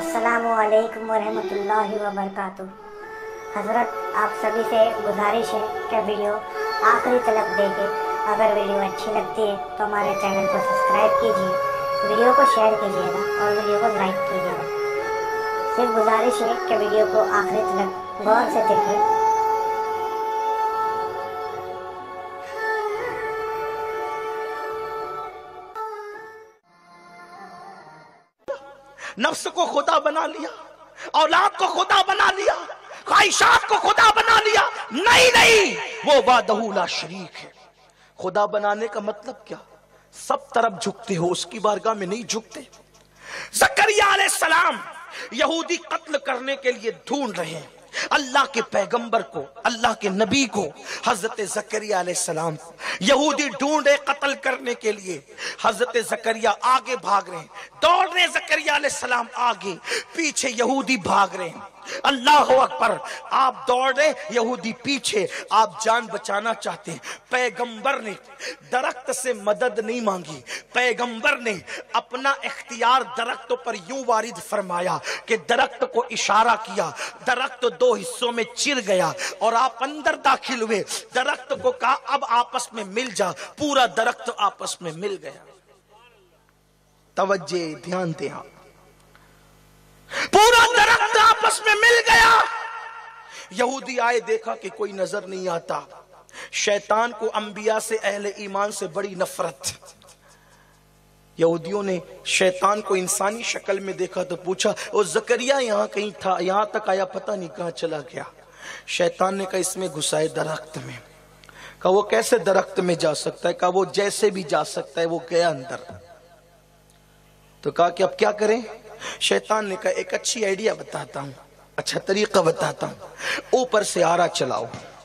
अस्सलामुअलैकुम वरहमतुल्लाहि वबरकातुहू। हज़रत आप सभी से गुजारिश है कि वीडियो आखिरी तक देखें। अगर वीडियो अच्छी लगती है तो हमारे चैनल को सब्सक्राइब कीजिए, वीडियो को शेयर कीजिएगा और वीडियो को लाइक कीजिएगा। सिर्फ गुजारिश है कि वीडियो को आखिरी तक गौर से देखें। नफ्स को खुदा बना लिया, औलाद को खुदा बना लिया, ख्वाहिशात को खुदा बना लिया। नहीं, वो वादहू ला शरीक है। खुदा बनाने का मतलब क्या? सब तरफ झुकते हो, उसकी बारगाह में नहीं झुकते। ज़करिया अलैहिस्सलाम यहूदी कत्ल करने के लिए ढूंढ रहे हैं अल्लाह के पैगंबर को, अल्लाह के नबी को। हजरत ज़करिया अलैहिस्सलाम यहूदी ढूंढे कत्ल करने के लिए। हजरत ज़करिया आगे भाग रहे हैं, दौड़ रहे हैं। ज़करिया अलैहिस्सलाम आगे, पीछे यहूदी भाग रहे हैं। अल्लाह अकबर। आप दौड़ रहे, यहूदी पीछे। आप जान बचाना चाहते हैं। पैगंबर ने दरख्त से मदद नहीं मांगी, पैगंबर ने अपना इख्तियार दरख्त पर यूं वारिद फरमाया कि दरख्त को इशारा किया, दरख्त दो हिस्सों में चिर गया और आप अंदर दाखिल हुए। दरख्त को कहा अब आपस में मिल जा, पूरा दरख्त आपस में मिल गया। तवज्जे, ध्यान दें आप, पूरा दरख्त आपस में मिल गया। यहूदी आए, देखा कि कोई नजर नहीं आता। शैतान को अंबिया से, अहले ईमान से बड़ी नफरत। यहूदियों ने शैतान को इंसानी शक्ल में देखा तो पूछा, ओ ज़करिया यहाँ कहीं था, यहाँ तक आया, पता नहीं कहाँ चला गया। शैतान ने कहा इसमें घुसाए दरख्त में। कहा वो कैसे दरख्त में जा सकता है? कहा वो जैसे भी जा सकता है। वो गया अंदर। तो कहा कि अब क्या करें? शैतान ने कहा एक अच्छी आइडिया बताता हूं, अच्छा तरीका बताता हूं। ऊपर से आरा चलाओ,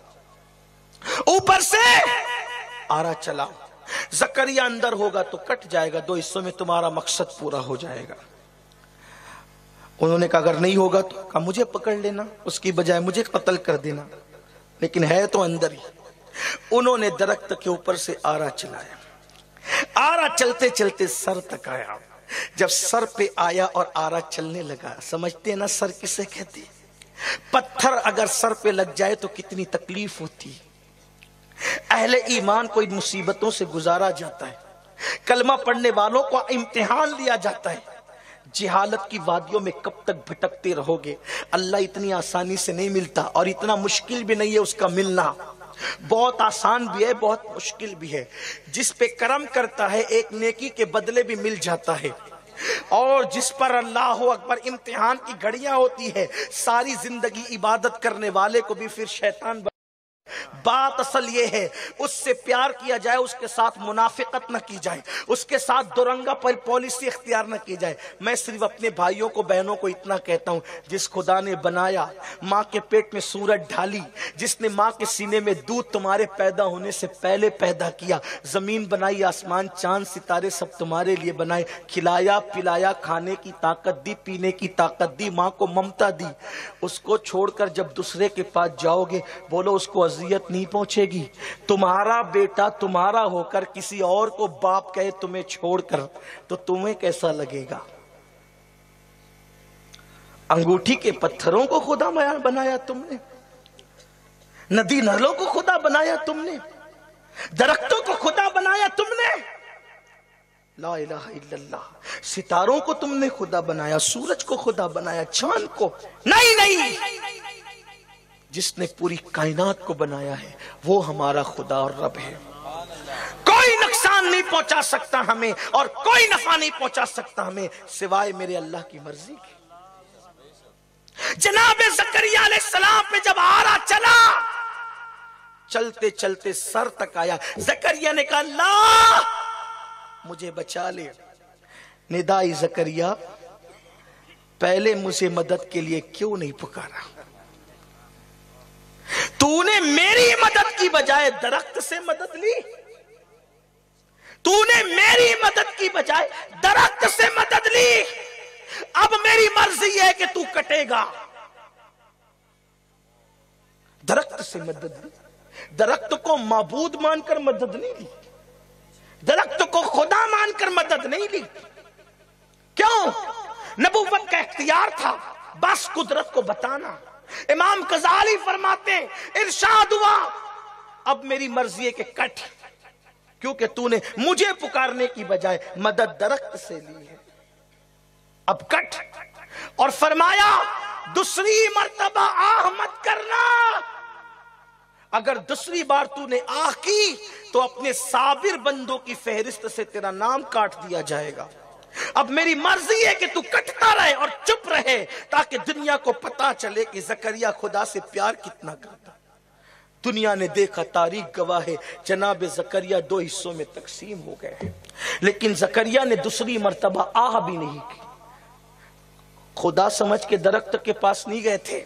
ऊपर से आरा चलाओ। ज़करिया अंदर होगा तो कट जाएगा, दो हिस्सों में तुम्हारा मकसद पूरा हो जाएगा। उन्होंने कहा अगर नहीं होगा तो? कहा मुझे पकड़ लेना, उसकी बजाय मुझे कत्ल कर देना, लेकिन है तो अंदर ही। उन्होंने दरख्त के ऊपर से आरा चलाया। आरा चलते चलते सर तक आया। जब सर पे आया और आरा चलने लगा, समझते ना सर किसे कहते? पत्थर अगर सर पे लग जाए तो कितनी तकलीफ होती। अहले ईमान को इन मुसीबतों से गुजारा जाता है। कलमा पढ़ने वालों को इम्तिहान लिया जाता है। जिहालत की वादियों में कब तक भटकते रहोगे? अल्लाह इतनी आसानी से नहीं मिलता और इतना मुश्किल भी नहीं है उसका मिलना। बहुत आसान भी है, बहुत मुश्किल भी है। जिस पे करम करता है एक नेकी के बदले भी मिल जाता है, और जिस पर अल्लाह अकबर इम्तिहान की घड़ियां होती है, सारी जिंदगी इबादत करने वाले को भी फिर शैतान। बात असल ये है, उससे प्यार किया जाए, उसके साथ मुनाफिकत न की जाए, उसके साथ दुरंगा पर पॉलिसी इख्तियार न की जाए। मैं सिर्फ अपने भाइयों को, बहनों को इतना कहता हूं, जिस खुदा ने बनाया, माँ के पेट में सूरज ढाली, जिसने माँ के सीने में दूध तुम्हारे पैदा होने से पहले पैदा किया, जमीन बनाई, आसमान, चांद, सितारे सब तुम्हारे लिए बनाए, खिलाया पिलाया, खाने की ताकत दी, पीने की ताकत दी, माँ को ममता दी। उसको छोड़कर जब दूसरे के पास जाओगे, बोलो उसको अजियत नहीं पहुंचेगी। तुम्हारा बेटा तुम्हारा होकर किसी और को बाप कहे तुम्हें छोड़कर, तो तुम्हें कैसा लगेगा? अंगूठी के पत्थरों को खुदा बनाया तुमने, नदी नालों को खुदा बनाया तुमने, दरख्तों को खुदा बनाया तुमने। ला इलाहा इल्लल्लाह। सितारों को तुमने खुदा बनाया, सूरज को खुदा बनाया, चांद को नहीं। जिसने पूरी कायनात को बनाया है वो हमारा खुदा और रब है। कोई नुकसान नहीं पहुंचा सकता हमें और कोई नफा नहीं पहुंचा सकता हमें सिवाय मेरे अल्लाह की मर्जी की। जनाब ज़करिया अलैहिस्सलाम पे जब आरा चला, चलते चलते सर तक आया। ज़करिया ने कहा अल्लाह मुझे बचा ले। निदाई ज़करिया, पहले मुझे मदद के लिए क्यों नहीं पुकारा? तूने मेरी मदद की बजाय दरख्त से मदद ली। तूने मेरी मदद की बजाय दरख्त से मदद ली। अब मेरी मर्जी है कि तू कटेगा। दरख्त से मदद ली, दरख्त को माबूद मानकर मदद नहीं ली, दरख्त को खुदा मानकर मदद नहीं ली। क्यों? नबूवत का इख्तियार था, बस कुदरत को बताना। इमाम गजाली फरमाते हैं, इरशाद हुआ अब मेरी मर्जी है कि कट, क्योंकि तूने मुझे पुकारने की बजाय मदद दरख्त से ली है, अब कट। और फरमाया दूसरी मर्तबा आह मत करना, अगर दूसरी बार तूने आह की तो अपने साबिर बंदों की फहरिस्त से तेरा नाम काट दिया जाएगा। अब मेरी मर्जी है कि तू कटता रहे और चुप रहे, ताकि दुनिया को पता चले कि जकरिया खुदा से प्यार कितना करता। दुनिया ने देखा, तारीख गवाह है, जनाब जकरिया 2 हिस्सों में तकसीम हो गए हैं, लेकिन जकरिया ने दूसरी मर्तबा आह भी नहीं की। खुदा समझ के दरख्त के पास नहीं गए थे,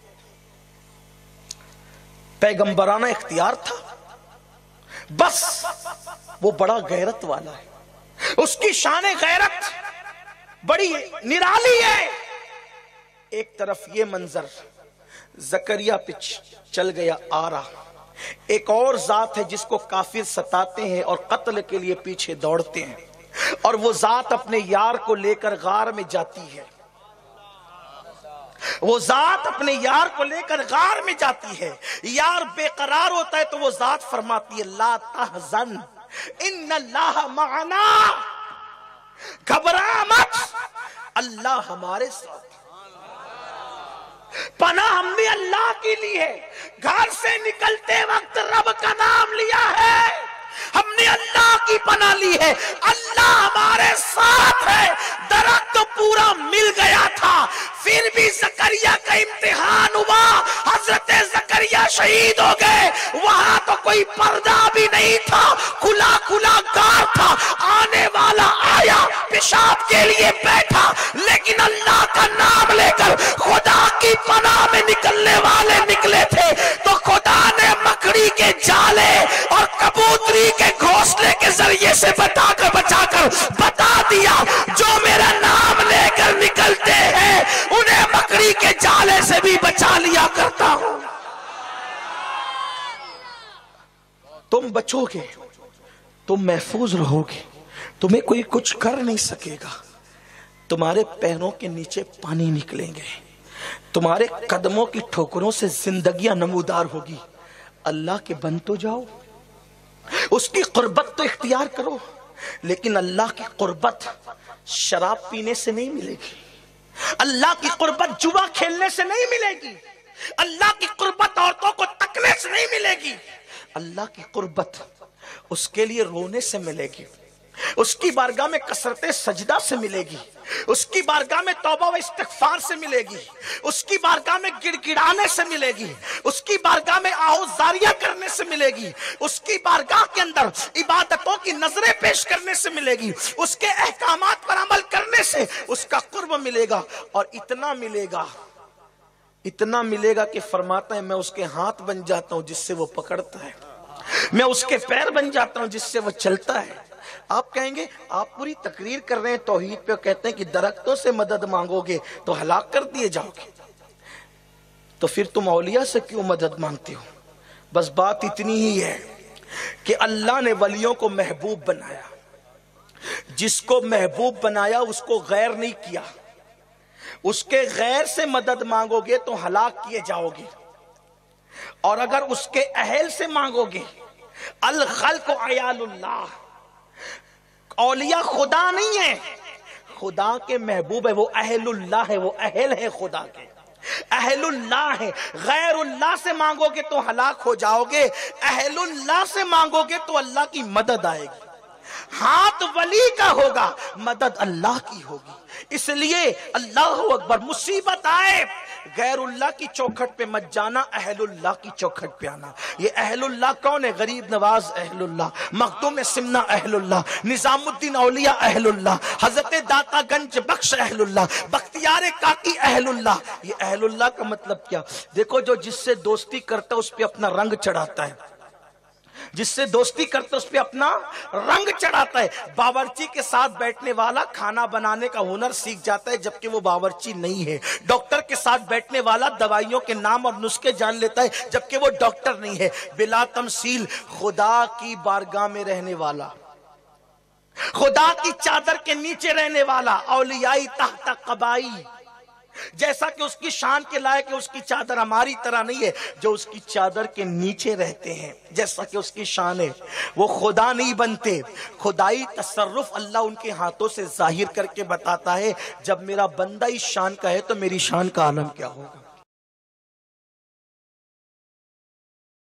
पैगंबराना इख्तियार था, बस वो बड़ा गैरत वाला है, उसकी शान गैरत बड़ी निराली है। एक तरफ ये मंजर जकरिया पे चल गया आरा, एक और जात है जिसको काफिर सताते हैं और कत्ल के लिए पीछे दौड़ते हैं, और वो जात अपने यार को लेकर गार में जाती है, वो जात अपने यार को लेकर गार में जाती है। यार बेकरार होता है तो वो जात फरमाती है, ला तहज़न इन्नल्लाह मअना, घबरा मत, अल्लाह हमारे साथ। पनाह हमने अल्लाह की ली है, घर से निकलते वक्त रब का नाम लिया है, हमने अल्लाह की पनाह ली है, अल्लाह हमारे साथ है। दरख्त तो पूरा मिल गया था, फिर भी जकरिया का इम्तिहान हुआ, हजरत जकरिया शहीद हो गए। वहां तो कोई पर्दा भी नहीं था, खुला खुला गार था, आने वाला आया, पेशाब के लिए बैठा, लेकिन अल्लाह का नाम लेकर खुदा की पनाह में निकलने वाले निकले थे, तो खुदा ने मकड़ी के जाले और कबूतरी के घोंसले के जरिए से बचाकर बता दिया, जो मेरा नाम लेकर निकलते हैं उन्हें मकड़ी के जाले से भी बचा लिया करता हूं। तुम बचोगे, तुम महफूज रहोगे, तुम्हें कोई कुछ कर नहीं सकेगा। तुम्हारे पैरों के नीचे पानी निकलेंगे, तुम्हारे कदमों की ठोकरों से जिंदगियां नमूदार होगी। अल्लाह के बन तो जाओ, उसकी कुर्बत तो इख्तियार करो, लेकिन अल्लाह की कुर्बत शराब पीने से नहीं मिलेगी, अल्लाह की कुर्बत जुआ खेलने से नहीं मिलेगी, अल्लाह की कुर्बत औरतों को तकने से नहीं मिलेगी। अल्लाह की कुर्बत उसके लिए रोने से मिलेगी, उसकी बारगाह में कसरते सजदा से मिलेगी, उसकी बारगाह में तौबा व इस्तिग़फ़ार से मिलेगी, उसकी बारगाह में गिड़गिड़ाने से मिलेगी, उसकी बारगाह में आहुज़ारियां करने से मिलेगी, उसकी बारगाह के अंदर इबादतों की नजरें पेश करने से मिलेगी, उसके अहकामात पर अमल करने से उसका कुर्ब मिलेगा। और इतना मिलेगा कि फरमाता है, मैं उसके हाथ बन जाता हूं जिससे वो पकड़ता है, मैं उसके पैर बन जाता हूं जिससे वो चलता है। आप कहेंगे आप पूरी तकरीर कर रहे हैं तौहीद पे, कहते हैं कि दरख्तों से मदद मांगोगे तो हलाक कर दिए जाओगे, तो फिर तुम औलिया से क्यों मदद मांगते हो? बस बात इतनी ही है कि अल्लाह ने वलियों को महबूब बनाया, जिसको महबूब बनाया उसको गैर नहीं किया, उसके गैर से मदद मांगोगे तो हलाक किए जाओगे, और अगर उसके अहल से मांगोगे, अल खल्क़ अयालुल्लाह, औलिया खुदा नहीं है, खुदा के महबूब है, वो अहलुल्लाह है, वो अहल है खुदा के, अहलुल्लाह है। गैरुल्लाह से मांगोगे तो हलाक हो जाओगे, अहलुल्लाह से मांगोगे तो अल्लाह की मदद आएगी। हाथ वली का होगा, मदद अल्लाह की होगी। इसलिए अल्लाह अकबर, मुसीबत आए गैरुल्लाह की चौखट पे मत जाना, अहलुल्लाह की चौखट पे आना। ये अहलुल्लाह कौन है? गरीब नवाज अहलुल्लाह, मखदूम सिमना अहलुल्लाह, निजामुद्दीन औलिया अहलुल्लाह, हजरत दाता गंज बख्श अहलुल्लाह, बख्तियार काकी अहलुल्लाह। ये अहलुल्लाह का मतलब क्या? देखो, जो जिससे दोस्ती करता है उस पे अपना रंग चढ़ाता है, जिससे दोस्ती करते उस पे अपना रंग चढ़ाता है। बावर्ची के साथ बैठने वाला खाना बनाने का हुनर सीख जाता है जबकि वो बावर्ची नहीं है। डॉक्टर के साथ बैठने वाला दवाइयों के नाम और नुस्खे जान लेता है जबकि वो डॉक्टर नहीं है। बिला तमसील खुदा की बारगाह में रहने वाला, खुदा की चादर के नीचे रहने वाला औलियाई तहत कबाई, जैसा कि उसकी शान के लायक है, उसकी चादर हमारी तरह नहीं है जो उसकी चादर के नीचे रहते हैं। जैसा कि उसकी शान है, वो खुदा नहीं बनते। खुदाई तसर्रुफ अल्लाह उनके हाथों से जाहिर करके बताता है। जब मेरा बंदा इस शान का है तो मेरी शान का आलम क्या होगा।